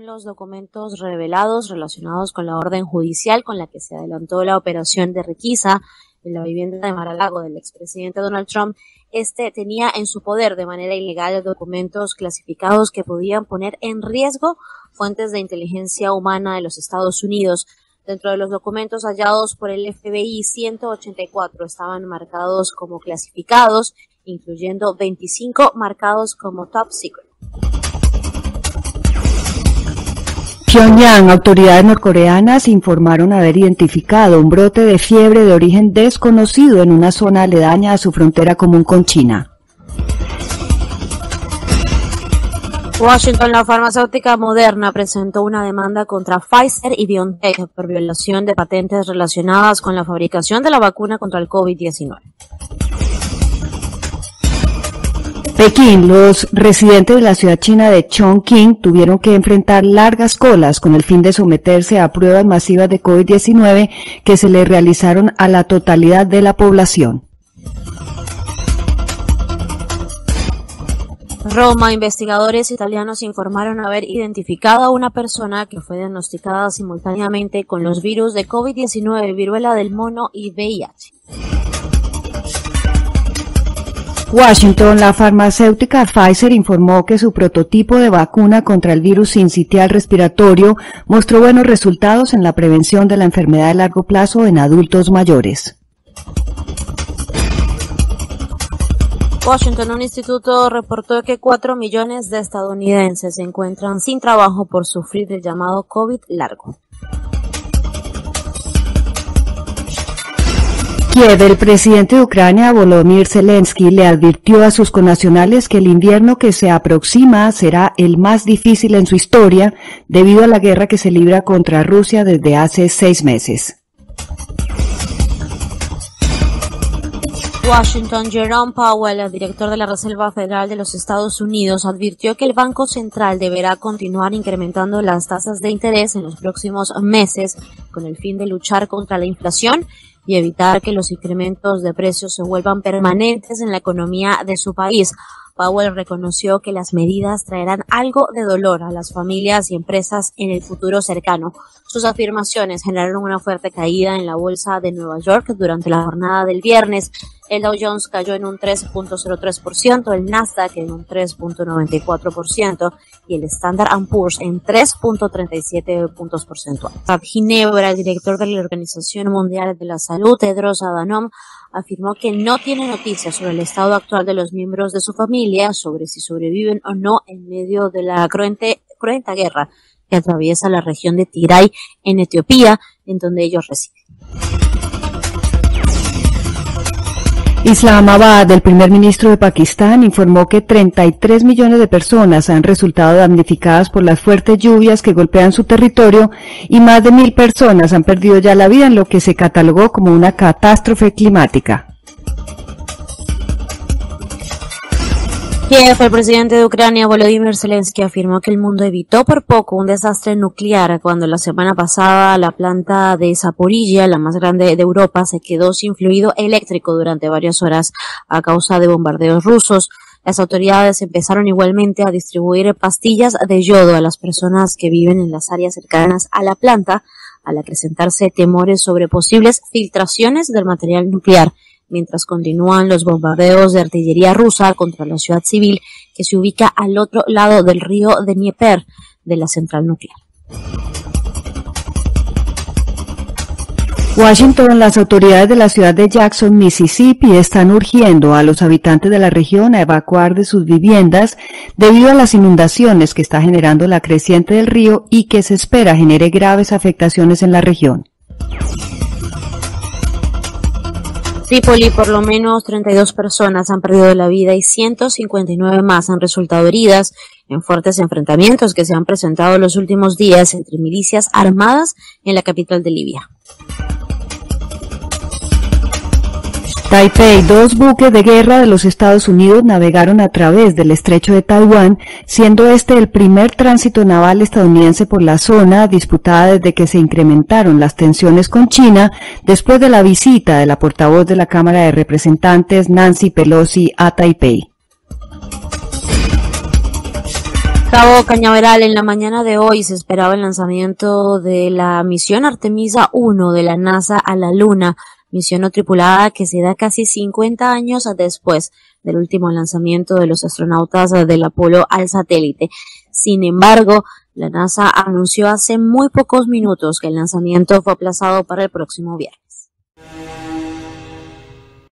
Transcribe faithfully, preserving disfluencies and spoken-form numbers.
los documentos revelados relacionados con la orden judicial con la que se adelantó la operación de requisa en la vivienda de Mar-a-Lago del expresidente Donald Trump. Este tenía en su poder de manera ilegal documentos clasificados que podían poner en riesgo fuentes de inteligencia humana de los Estados Unidos. Dentro de los documentos hallados por el F B I, ciento ochenta y cuatro estaban marcados como clasificados, incluyendo veinticinco marcados como top secret. Pyongyang, autoridades norcoreanas informaron haber identificado un brote de fiebre de origen desconocido en una zona aledaña a su frontera común con China. Washington, la farmacéutica Moderna presentó una demanda contra Pfizer y BioNTech por violación de patentes relacionadas con la fabricación de la vacuna contra el COVID diecinueve. Pekín, los residentes de la ciudad china de Chongqing tuvieron que enfrentar largas colas con el fin de someterse a pruebas masivas de COVID diecinueve que se le realizaron a la totalidad de la población. Roma, investigadores italianos informaron haber identificado a una persona que fue diagnosticada simultáneamente con los virus de COVID diecinueve, viruela del mono y V I H. Washington, la farmacéutica Pfizer informó que su prototipo de vacuna contra el virus sincitial respiratorio mostró buenos resultados en la prevención de la enfermedad de largo plazo en adultos mayores. Washington, un instituto reportó que cuatro millones de estadounidenses se encuentran sin trabajo por sufrir el llamado COVID largo. Kiev, el presidente de Ucrania, Volodymyr Zelensky, le advirtió a sus connacionales que el invierno que se aproxima será el más difícil en su historia debido a la guerra que se libra contra Rusia desde hace seis meses. Washington, Jerome Powell, el director de la Reserva Federal de los Estados Unidos, advirtió que el Banco Central deberá continuar incrementando las tasas de interés en los próximos meses con el fin de luchar contra la inflación y evitar que los incrementos de precios se vuelvan permanentes en la economía de su país. Powell reconoció que las medidas traerán algo de dolor a las familias y empresas en el futuro cercano. Sus afirmaciones generaron una fuerte caída en la bolsa de Nueva York durante la jornada del viernes. El Dow Jones cayó en un tres punto cero tres por ciento, el Nasdaq en un tres punto noventa y cuatro por ciento y el Standard and Poor's en tres punto treinta y siete puntos porcentuales. Rab Ginebra, el director de la Organización Mundial de la Salud, Tedros Adhanom, afirmó que no tiene noticias sobre el estado actual de los miembros de su familia, sobre si sobreviven o no en medio de la cruente, cruenta guerra que atraviesa la región de Tigray en Etiopía, en donde ellos residen. Islamabad, el primer ministro de Pakistán, informó que treinta y tres millones de personas han resultado damnificadas por las fuertes lluvias que golpean su territorio y más de mil personas han perdido ya la vida en lo que se catalogó como una catástrofe climática. Kiev, el presidente de Ucrania, Volodymyr Zelensky, afirmó que el mundo evitó por poco un desastre nuclear cuando la semana pasada la planta de Zaporizhia, la más grande de Europa, se quedó sin fluido eléctrico durante varias horas a causa de bombardeos rusos. Las autoridades empezaron igualmente a distribuir pastillas de yodo a las personas que viven en las áreas cercanas a la planta, al acrecentarse temores sobre posibles filtraciones del material nuclear, mientras continúan los bombardeos de artillería rusa contra la ciudad civil que se ubica al otro lado del río de Dnieper de la central nuclear. Washington, las autoridades de la ciudad de Jackson, Mississippi, están urgiendo a los habitantes de la región a evacuar de sus viviendas debido a las inundaciones que está generando la creciente del río y que se espera genere graves afectaciones en la región. Trípoli, por lo menos treinta y dos personas han perdido la vida y ciento cincuenta y nueve más han resultado heridas en fuertes enfrentamientos que se han presentado en los últimos días entre milicias armadas en la capital de Libia. Taipei, dos buques de guerra de los Estados Unidos navegaron a través del estrecho de Taiwán, siendo este el primer tránsito naval estadounidense por la zona disputada desde que se incrementaron las tensiones con China después de la visita de la portavoz de la Cámara de Representantes, Nancy Pelosi, a Taipei. Cabo Cañaveral, en la mañana de hoy se esperaba el lanzamiento de la misión Artemisa uno de la NASA a la Luna, misión no tripulada que se da casi cincuenta años después del último lanzamiento de los astronautas del Apolo al satélite. Sin embargo, la NASA anunció hace muy pocos minutos que el lanzamiento fue aplazado para el próximo viernes.